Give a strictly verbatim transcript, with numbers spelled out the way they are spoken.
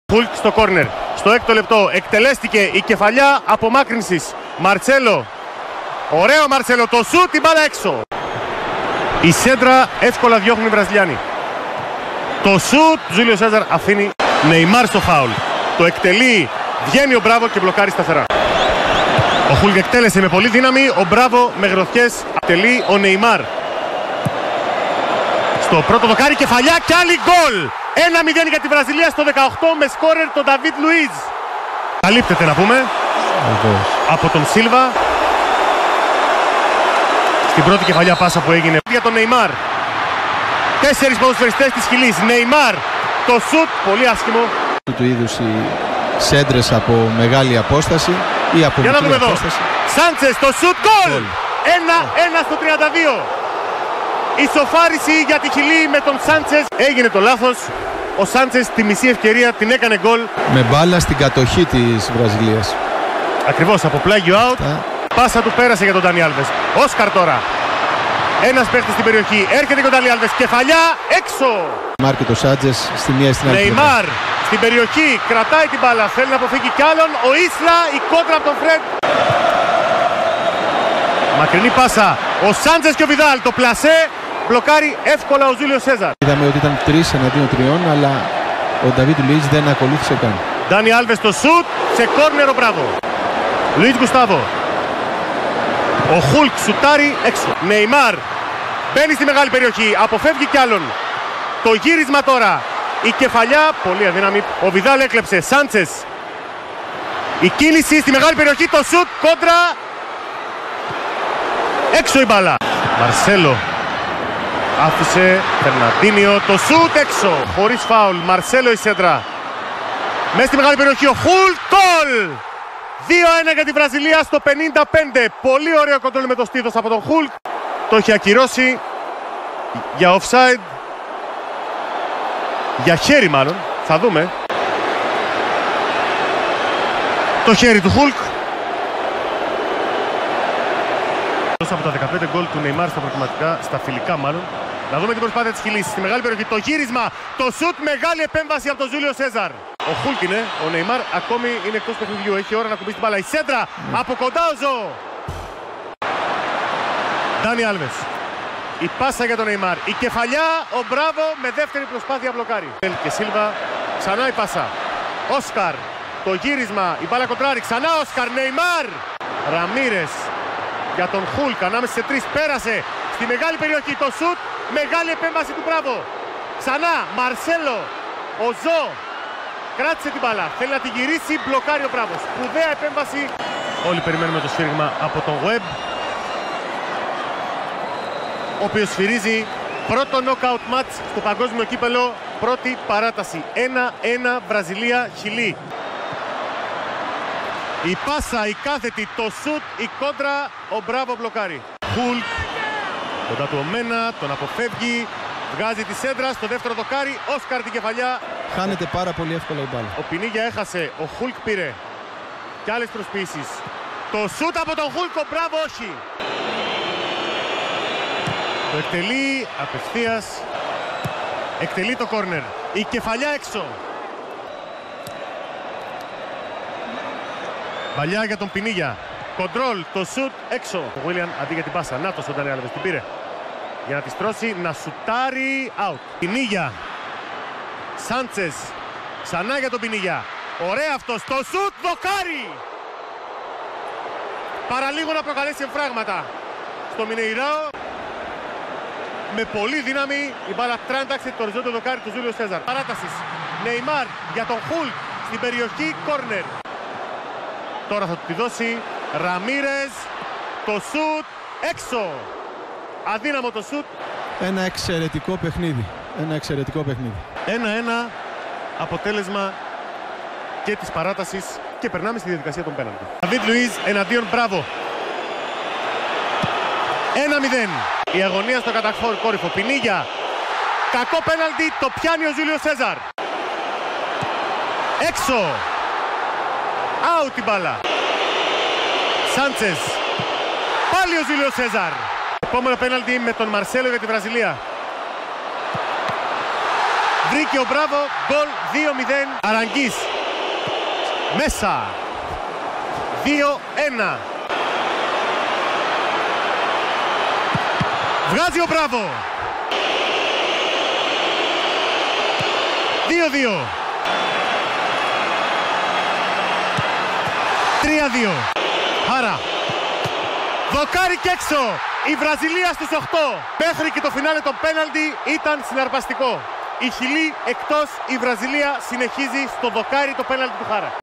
Χουλκ στο κόρνερ. Στο έκτο λεπτό εκτελέστηκε η κεφαλιά απομάκρυνσης. Μαρτσέλο. Ωραίο Μαρτσέλο. Το σουτ, την μπάλα έξω. Η σέντρα εύκολα διώχνουν οι Βραζιλιάνοι. Το σουτ, Ζούλιο Σέζαρ αφήνει Νεϊμάρ στο φάουλ. Το εκτελεί, βγαίνει ο Μπράβο και μπλοκάρει σταθερά. Ο Χουλκ εκτέλεσε με πολύ δύναμη, ο Μπράβο με γροθιές εκτελεί ο Νεϊμάρ. Στο πρώτο δοκάρι κεφαλιά και άλλη γκολ. ένα μηδέν για τη Βραζιλία στο δεκαοκτώ με σκόρερ τον Νταβίτ Λουίζ. Καλύπτεται να πούμε Βεβαίως. από τον Σίλβα. Στην πρώτη κεφαλιά πάσα που έγινε για τον Νεϊμάρ. Τέσσερις ποδοσφαιριστές της Χιλής. Νεϊμάρ, το σουτ, πολύ άσχημο. Του είδους οι σέντρες από μεγάλη απόσταση ή από Για να μικρή δούμε εδώ. απόσταση. Σάντσες, το σουτ, γκολ! ένα ένα στο τριάντα δύο. Η σοφάριση για τη Χιλή με τον Σάντσες. Έγινε το λάθος. Ο Σάντσες τη μισή ευκαιρία την έκανε γκολ. Με μπάλα στην κατοχή της Βραζιλίας. Ακριβώς, από πλάγιο out. Τα... Πάσα του πέρασε για τον Ντάνι Άλβες. Όσκαρ τώρα. Ένας παίχτης στην περιοχή. Έρχεται και ο Ντάνι Άλβες. Κεφαλιά έξω. Μάρκε το Σάντζες στη μία στην άλλη. Νεϊμάρ στην περιοχή. Κρατάει την μπάλα. Θέλει να αποφύγει κι άλλον. Ο Ίσλα, η κόντρα από τον Φρεντ. Μακρινή πάσα. Ο Σάντζες και ο Βιδάλ. Το πλασέ. Μπλοκάρει εύκολα ο Ζούλιο Σέζαρ. Είδαμε ότι ήταν τρεις εναντίον τριών, αλλά ο Νταβίτ Λουίζ δεν ακολούθησε καν. Ντάνι Άλβες το σουτ. Σε κόρνερο, μπράβο. Λουίς Γκουστάβο. Ο Χουλκ σουτάρει έξω. Νεϊμάρ μπαίνει στη μεγάλη περιοχή. Αποφεύγει κι άλλον. Το γύρισμα τώρα. Η κεφαλιά. Πολύ αδύναμη. Ο Βιδάλ έκλεψε. Σάντσες. Η κίνηση στη μεγάλη περιοχή. Το σουτ. Κόντρα. Έξω η μπάλα. Μαρσέλο. Άφησε. Φερναντίνιο. Το σουτ έξω. Χωρίς φάουλ. Μαρσέλο η σέντρα. Μέσα στη μεγάλη περιοχή. Ο Χουλκ. Γκολ. δύο ένα για τη Βραζιλία στο πενήντα πέντε. Πολύ ωραίο κοντρόλ με το στήθος από τον Χουλκ. Το έχει ακυρώσει για offside. Για χέρι μάλλον. Θα δούμε. Το χέρι του Χουλκ. Από τα δεκαπέντε γκολ του Νεϊμάρ στα προκριματικά, στα φιλικά μάλλον. Να δούμε την προσπάθεια της Χιλής. Στη μεγάλη περιοχή. Το γύρισμα. Το σουτ. Μεγάλη επέμβαση από τον Ζούλιο Σέζαρ. Ο Χουλκ είναι. Ο Νεϊμάρ ακόμη είναι εκτός παιχνιδιού. Έχει ώρα να κουμπίσει την μπάλα. Η σέντρα. Mm. Από κοντά ο Ζω. Ντάνι Άλβες. Η πάσα για τον Νεϊμάρ. Η κεφαλιά. Ο Μπράβο με δεύτερη προσπάθεια μπλοκάρει. Και Σίλβα. Ξανά η πάσα. Όσκαρ. Το γύρισμα. Η μπάλα κοντράρει. Ξανά Όσκαρ. Νεϊμάρ. Ραμίρες. Για τον Χουλκ. Ανάμεσα σε τρεις. Πέρασε. Στη μεγάλη περιοχή. Το σουτ. Μεγάλη επέμβαση του Μπράβο. Ξανά. Μαρσέλο. Ο Ζω. Κράτησε την μπάλα. Θέλει να τη γυρίσει. Μπλοκάρει ο Μπράβος. Σπουδαία επέμβαση. Όλοι περιμένουμε το σφύριγμα από τον Web, ο οποίος σφυρίζει πρώτο knockout match στο παγκόσμιο κύπελο. Πρώτη παράταση. ένα ένα Βραζιλία-Χιλή. Η πάσα, η κάθετη, το σουτ, η κόντρα. Ο Μπράβο μπλοκάρει. Χουλκ. Κοντά του ο Μένα. Τον αποφεύγει. Βγάζει τη σέντρα στο δεύτερο δοκάρι. Όσκαρ την κεφαλιά. Χάνεται πάρα πολύ εύκολα η μπάλα. Ο Πινίγια έχασε. Ο Χουλκ πήρε. Και άλλες προσποιήσεις. Το σούτ από τον Χουλκ. Ο Μπράβο όχι. Το εκτελεί απευθείας. Εκτελεί το κόρνερ. Η κεφαλιά έξω. Παλιά για τον Πινίγια. Κοντρόλ. Το σούτ έξω. Ο Βίλιαν αντί για την πάσα. Νάτος ο Ντάνι Άλβες την πήρε. Για να τη στρώσει, να σουτάρει, out. Πινίγια. Σάντσες. Ξανά για τον Πινίγια. Ωραία αυτός. Το σουτ, δοκάρι. Παραλίγο να προκαλέσει εμφράγματα. Στο Μινεϊράο. Με πολύ δύναμη η μπάλα τράνταξε το οριζόντιο δοκάρι του Ζούλιο Σέζαρ. Παράτασης. Νεϊμάρ για τον Χουλκ στην περιοχή κόρνερ. Τώρα θα του τη δώσει. Ραμίρες. Το σουτ έξω. Αδύναμο το σουτ. Ένα εξαιρετικό παιχνίδι. Ένα εξαιρετικό παιχνίδι. ένα ένα αποτέλεσμα και της παράτασης και περνάμε στη διαδικασία των πέναλτι. Νταβίτ Λουίζ εναντίον Μπράβο. ένα μηδέν. Η αγωνία στο κατακόρυφο. Πινίγια. Κακό πέναλτι. Το πιάνει ο Ζούλιο Σέζαρ. Έξω. Out η μπάλα. Σάντσες. Πάλι ο Ζούλιο Σέζαρ. Επόμενο πέναλτι με τον Μαρσέλο για τη Βραζιλία. Βρήκε ο Μπράβο, γκολ δύο μηδέν. Αραγκής. Μέσα. δύο ένα. Βγάζει ο Μπράβο. δύο δύο. τρία δύο. Άρα. Δοκάρι και έξω. Η Βραζιλία στους οκτώ. Μέχρι και το φινάλε το πέναλτι ήταν συναρπαστικό. Η Χιλή εκτός, η Βραζιλία συνεχίζει στο δοκάρι το πέναλτι του Χάρα.